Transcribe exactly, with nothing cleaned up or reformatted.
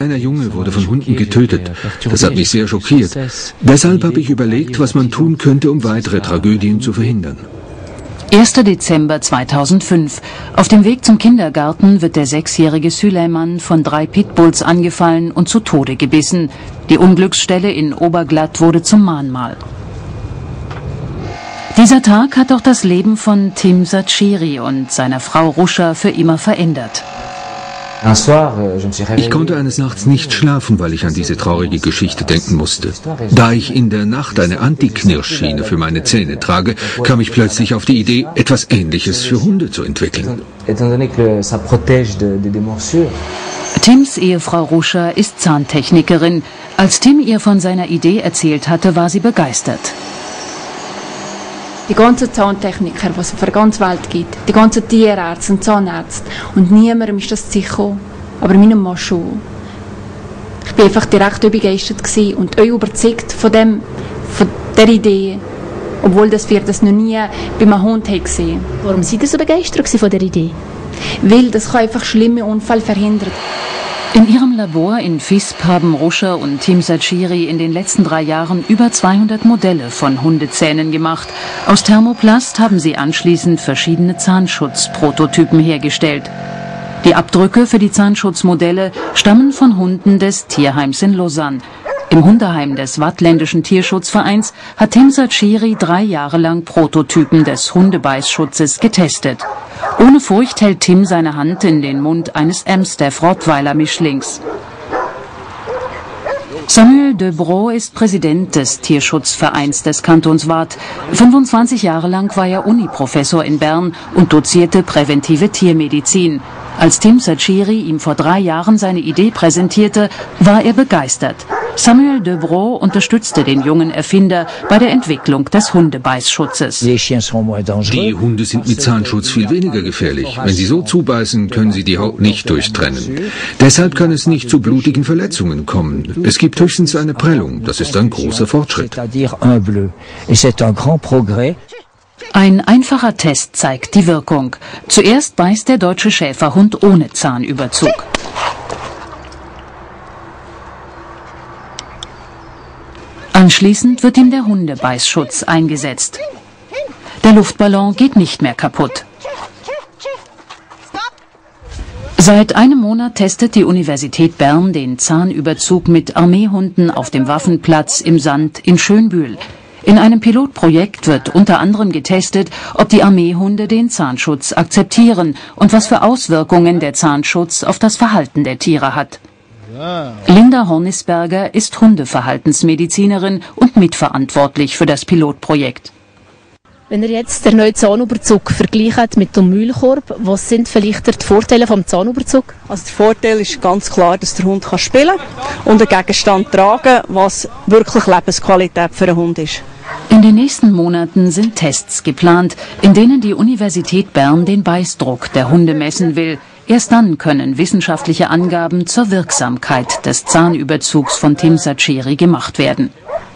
Ein kleiner Junge wurde von Hunden getötet. Das hat mich sehr schockiert. Deshalb habe ich überlegt, was man tun könnte, um weitere Tragödien zu verhindern. erster Dezember zweitausendfünf. Auf dem Weg zum Kindergarten wird der sechsjährige Süleyman von drei Pitbulls angefallen und zu Tode gebissen. Die Unglücksstelle in Oberglatt wurde zum Mahnmal. Dieser Tag hat auch das Leben von Tim Sachiri und seiner Frau Ruscha für immer verändert. Ich konnte eines Nachts nicht schlafen, weil ich an diese traurige Geschichte denken musste. Da ich in der Nacht eine Anti-Knirschschiene für meine Zähne trage, kam ich plötzlich auf die Idee, etwas Ähnliches für Hunde zu entwickeln. Tims Ehefrau Ruscha ist Zahntechnikerin. Als Tim ihr von seiner Idee erzählt hatte, war sie begeistert. Die ganzen Zahntechniker, die es auf der ganzen Welt gibt, die ganzen Tierärzte und Zahnärzte. Und niemandem ist das zu sich gekommen. Aber meinem Mann schon. Ich war einfach direkt begeistert gewesen und euch überzeugt von, dem, von der Idee. Obwohl das wir das noch nie bei einem Hund gesehen haben. Warum seid ihr so begeistert von der Idee? Weil das kann einfach schlimme Unfälle verhindern. In ihrem Labor in Visp haben Ruscha und Tim Sachiri in den letzten drei Jahren über zweihundert Modelle von Hundezähnen gemacht. Aus Thermoplast haben sie anschließend verschiedene Zahnschutzprototypen hergestellt. Die Abdrücke für die Zahnschutzmodelle stammen von Hunden des Tierheims in Lausanne. Im Hundeheim des Waadtländischen Tierschutzvereins hat Tim Sachiri drei Jahre lang Prototypen des Hundebeißschutzes getestet. Ohne Furcht hält Tim seine Hand in den Mund eines Amstaff-Rottweiler-Mischlings. Samuel de Bro ist Präsident des Tierschutzvereins des Kantons Waadt. fünfundzwanzig Jahre lang war er Uniprofessor in Bern und dozierte präventive Tiermedizin. Als Tim Sachiri ihm vor drei Jahren seine Idee präsentierte, war er begeistert. Samuel de Bro unterstützte den jungen Erfinder bei der Entwicklung des Hundebeißschutzes. Die Hunde sind mit Zahnschutz viel weniger gefährlich. Wenn sie so zubeißen, können sie die Haut nicht durchtrennen. Deshalb kann es nicht zu blutigen Verletzungen kommen. Es gibt höchstens eine Prellung. Das ist ein großer Fortschritt. Ein einfacher Test zeigt die Wirkung. Zuerst beißt der deutsche Schäferhund ohne Zahnüberzug. Anschließend wird ihm der Hundebeißschutz eingesetzt. Der Luftballon geht nicht mehr kaputt. Seit einem Monat testet die Universität Bern den Zahnüberzug mit Armeehunden auf dem Waffenplatz im Sand in Schönbühl. In einem Pilotprojekt wird unter anderem getestet, ob die Armeehunde den Zahnschutz akzeptieren und was für Auswirkungen der Zahnschutz auf das Verhalten der Tiere hat. Linda Hornisberger ist Hundeverhaltensmedizinerin und mitverantwortlich für das Pilotprojekt. Wenn ihr jetzt den neuen Zahnüberzug vergleicht mit dem Müllkorb, was sind vielleicht die Vorteile vom Zahnüberzug? Also der Vorteil ist ganz klar, dass der Hund kann spielen und einen Gegenstand tragen, was wirklich Lebensqualität für einen Hund ist. In den nächsten Monaten sind Tests geplant, in denen die Universität Bern den Beißdruck der Hunde messen will. Erst dann können wissenschaftliche Angaben zur Wirksamkeit des Zahnüberzugs von Tim Sachiri gemacht werden.